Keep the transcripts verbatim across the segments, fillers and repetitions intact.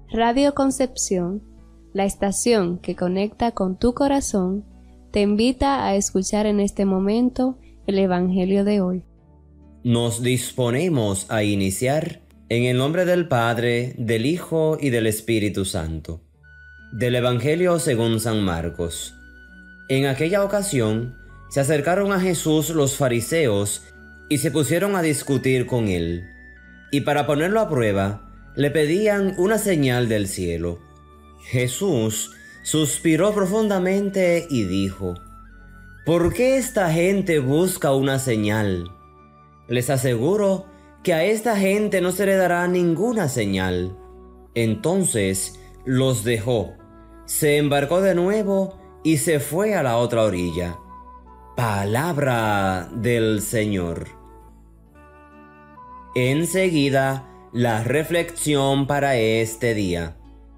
Radio Concepción, la estación que conecta con tu corazón, te invita a escuchar en este momento el Evangelio de hoy. Nos disponemos a iniciar en el nombre del Padre, del Hijo y del Espíritu Santo. Del Evangelio según San Marcos. En aquella ocasión se acercaron a Jesús los fariseos y se pusieron a discutir con él. Y para ponerlo a prueba, le pedían una señal del cielo. Jesús suspiró profundamente y dijo: ¿Por qué esta gente busca una señal? Les aseguro que a esta gente no se le dará ninguna señal. Entonces los dejó, se embarcó de nuevo y se fue a la otra orilla. Palabra del Señor. Enseguida, la reflexión para este día.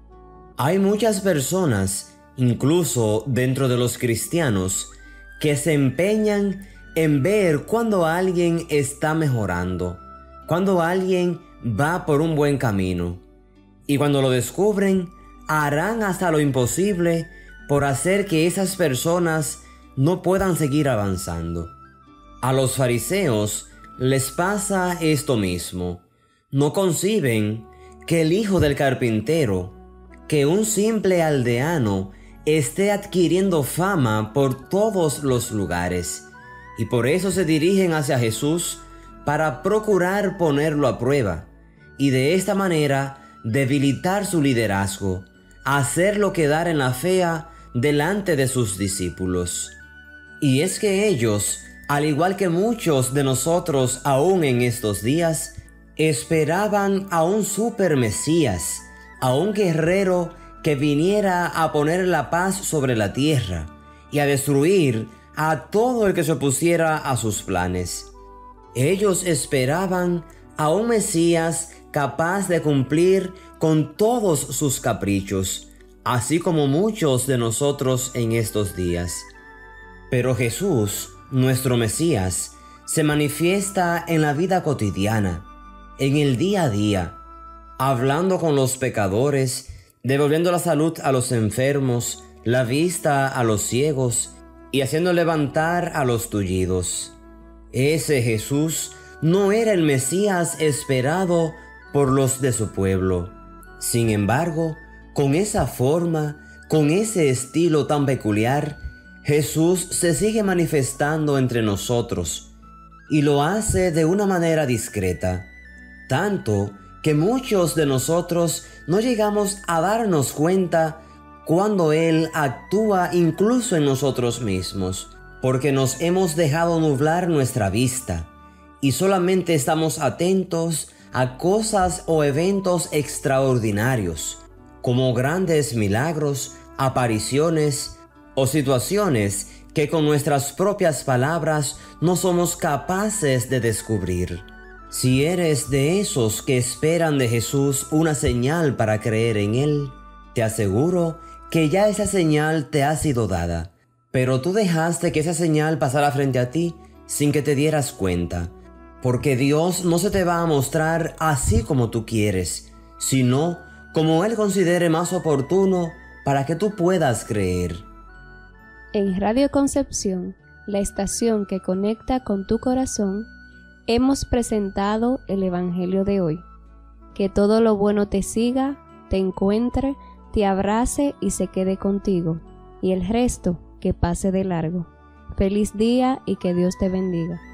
Hay muchas personas, incluso dentro de los cristianos, que se empeñan en ver cuando alguien está mejorando, cuando alguien va por un buen camino. Y cuando lo descubren, harán hasta lo imposible por hacer que esas personas no puedan seguir avanzando. A los fariseos les pasa esto mismo. No conciben que el hijo del carpintero, que un simple aldeano, esté adquiriendo fama por todos los lugares, y por eso se dirigen hacia Jesús para procurar ponerlo a prueba, y de esta manera debilitar su liderazgo, hacerlo quedar en la fea delante de sus discípulos. Y es que ellos, al igual que muchos de nosotros aún en estos días, esperaban a un super Mesías, a un guerrero que viniera a poner la paz sobre la tierra y a destruir a todo el que se opusiera a sus planes. Ellos esperaban a un Mesías capaz de cumplir con todos sus caprichos, así como muchos de nosotros en estos días. Pero Jesús, nuestro Mesías, se manifiesta en la vida cotidiana, en el día a día, hablando con los pecadores, devolviendo la salud a los enfermos, la vista a los ciegos y haciendo levantar a los tullidos. Ese Jesús no era el Mesías esperado por los de su pueblo. Sin embargo, con esa forma, con ese estilo tan peculiar, Jesús se sigue manifestando entre nosotros y lo hace de una manera discreta, tanto que muchos de nosotros no llegamos a darnos cuenta cuando Él actúa incluso en nosotros mismos, porque nos hemos dejado nublar nuestra vista y solamente estamos atentos a cosas o eventos extraordinarios, como grandes milagros, apariciones o situaciones que con nuestras propias palabras no somos capaces de descubrir. Si eres de esos que esperan de Jesús una señal para creer en Él, te aseguro que ya esa señal te ha sido dada, pero tú dejaste que esa señal pasara frente a ti sin que te dieras cuenta, porque Dios no se te va a mostrar así como tú quieres, sino como Él considere más oportuno para que tú puedas creer. En Radio Concepción, la estación que conecta con tu corazón, hemos presentado el Evangelio de hoy. Que todo lo bueno te siga, te encuentre, te abrace y se quede contigo, y el resto que pase de largo. Feliz día y que Dios te bendiga.